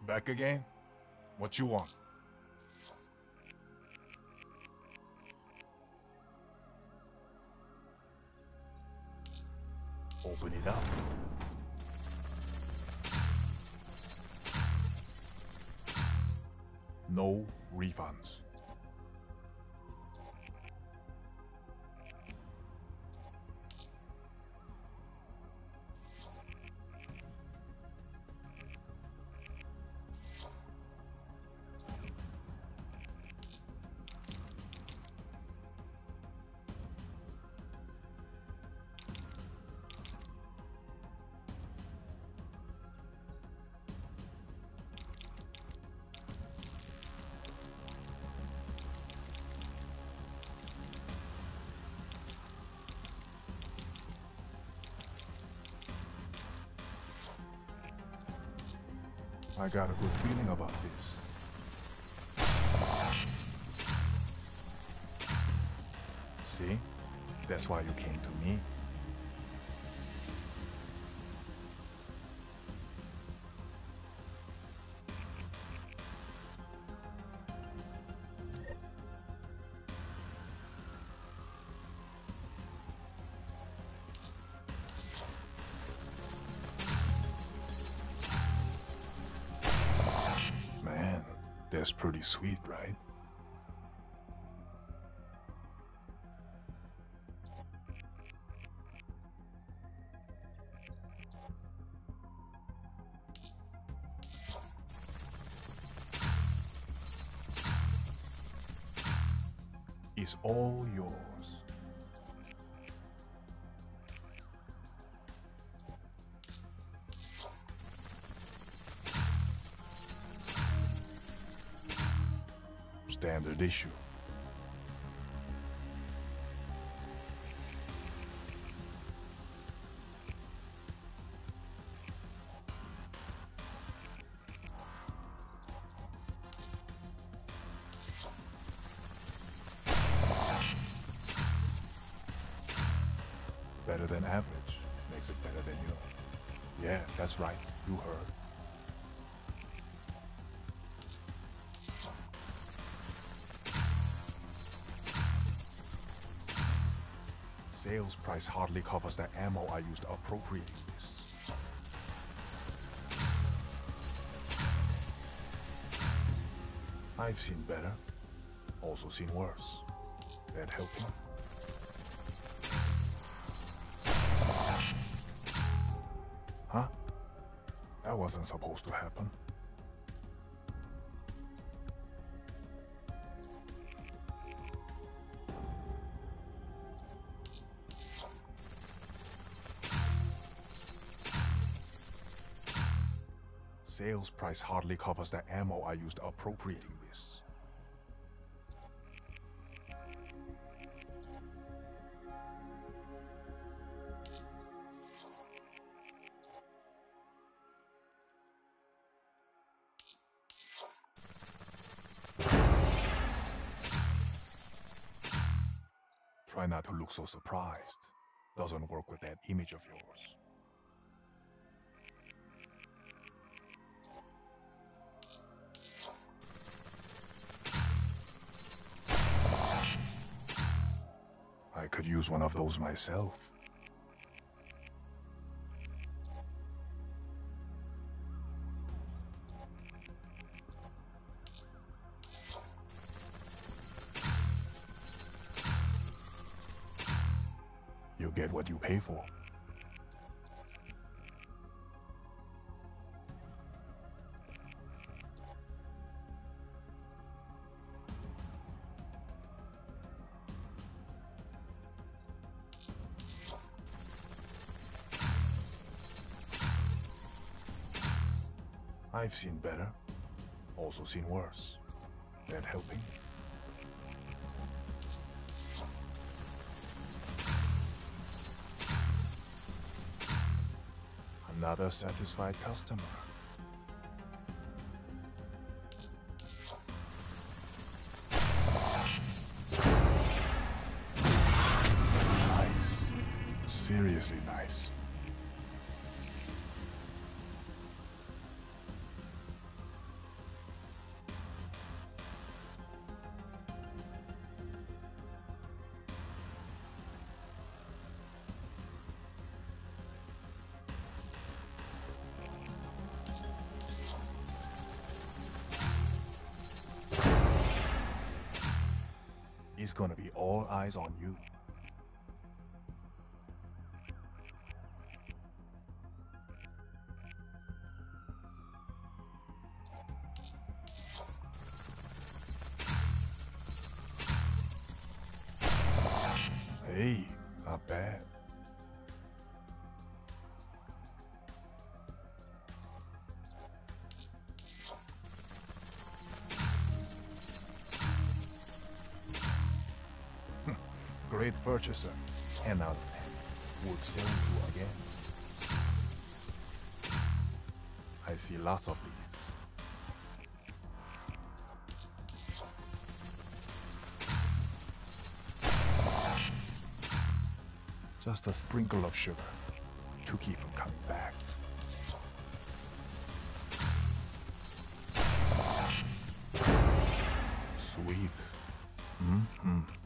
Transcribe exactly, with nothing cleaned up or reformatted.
Back again? What you want? Open it up. No refunds. I got a good feeling about this. See? That's why you came to me. That's pretty sweet, right? It's all yours. Standard issue. Better than average makes it better than you. Yeah, that's right. You heard. Sales price hardly covers the ammo I used appropriating this. I've seen better, also seen worse. That help you? Huh? That wasn't supposed to happen. Sales price hardly covers the ammo I used appropriating this. Try not to look so surprised. Doesn't work with that image of yours. I could use one of those myself. You get what you pay for. I've seen better, also seen worse. That helping? Another satisfied customer. Nice. Seriously nice. He's gonna be all eyes on you. Hey, not bad. Great purchaser. ten out of ten. Would sell you again. I see lots of these. Just a sprinkle of sugar to keep them coming back. Sweet. Mm-hmm.